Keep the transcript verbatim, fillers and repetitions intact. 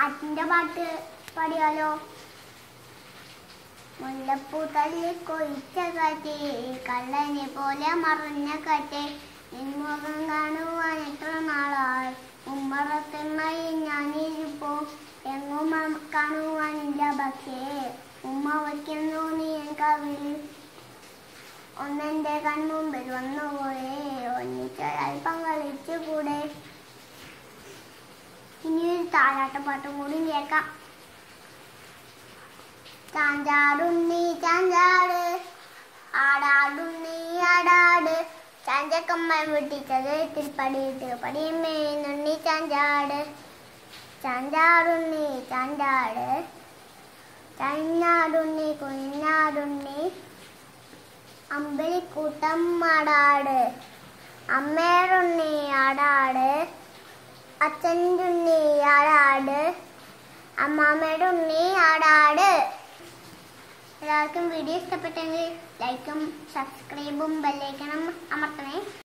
പാട്ടിന്റെ പാട്ട് പാടിയാലോ? മുല്ലപ്പൂ തല്ലി കൊഴിച്ച കാറ്റേ, കള്ളനെ പോലെ മറഞ്ഞ കാറ്റേ, നിൻമുഖം കാണുവാൻ എത്ര നാളായി, ഉമ്മറത്തുമായി ഞാനിരിപ്പോ, എങ്ങും കാണുവാനില്ല പക്ഷേ, ഉമ്മ വയ്ക്കുന്നു നീ എൻ കവിൽ, ഒന്നെന്റെ കൺമുമ്പിൽ വന്നുപോയേ, ഒന്നിച്ചൊരൽപ്പം കളിച്ചുകൂടെ. ഇനിയൊരു താരാട്ടപ്പാട്ടും കൂടി കേൾക്കാം. ചാഞ്ചാടുണ്ണി ചാഞ്ചാട്, ആടാടുണ്ണി ആടാട്, ചാഞ്ചക്കമ്മൻ വെട്ടിച്ചത് തിരുപ്പടിയിട്ട് പടിയമേനുണ്ണി ചാഞ്ചാട്. ചാഞ്ചാടുണ്ണി ചാഞ്ചാട്, ചാഞ്ഞാടുണ്ണി കുഞ്ഞാടുണ്ണി, അമ്പലിക്കൂട്ടം ആടാട്, അമ്മേടുണ്ണി ആടാട്, അച്ഛൻ്റെ ഉണ്ണി ആടാട്, അമ്മാമ്മയുടെ ഉണ്ണി ആടാട്. എല്ലാവർക്കും വീഡിയോ ഇഷ്ടപ്പെട്ടെങ്കിൽ ലൈക്കും സബ്സ്ക്രൈബും ബെല്ലൈക്കണും അമർത്തണേ.